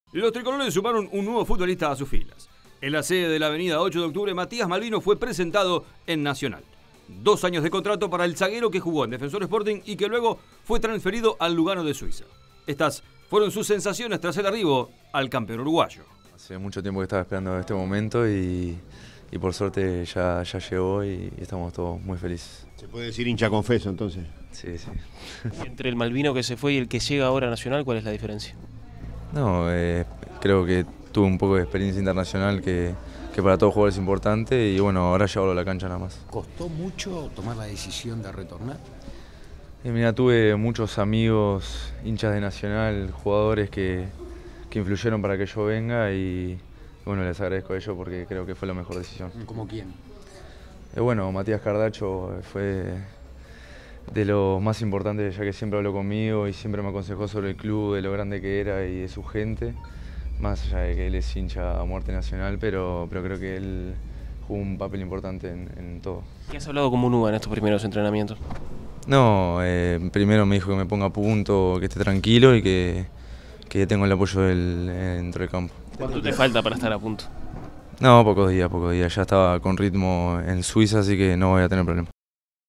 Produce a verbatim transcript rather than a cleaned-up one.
Los tricolores sumaron un nuevo futbolista a sus filas. En la sede de la avenida ocho de octubre, Matías Malvino fue presentado en Nacional. Dos años de contrato para el zaguero que jugó en Defensor Sporting y que luego fue transferido al Lugano de Suiza. Estas fueron sus sensaciones tras el arribo al campeón uruguayo. Hace mucho tiempo que estaba esperando este momento y, y por suerte ya, ya llegó y, y estamos todos muy felices. ¿Se puede decir hincha confeso entonces? Sí, sí. Entre el Malvino que se fue y el que llega ahora a Nacional, ¿cuál es la diferencia? No, eh, creo que tuve un poco de experiencia internacional que, que para todo jugador es importante y bueno, ahora ya hablo a la cancha nada más. ¿Costó mucho tomar la decisión de retornar? Y mira, tuve muchos amigos, hinchas de Nacional, jugadores que, que influyeron para que yo venga y bueno, les agradezco a ellos porque creo que fue la mejor decisión. ¿Cómo quién? Eh, bueno, Matías Cardacho fue de los más importantes, ya que siempre habló conmigo y siempre me aconsejó sobre el club, de lo grande que era y de su gente, más allá de que él es hincha a muerte nacional, pero, pero creo que él jugó un papel importante en, en todo. ¿Qué has hablado con Munúa en estos primeros entrenamientos? No, eh, primero me dijo que me ponga a punto, que esté tranquilo y que, que tengo el apoyo del, dentro del campo. ¿Cuánto te falta para estar a punto? No, pocos días, pocos días. Ya estaba con ritmo en Suiza, así que no voy a tener problema.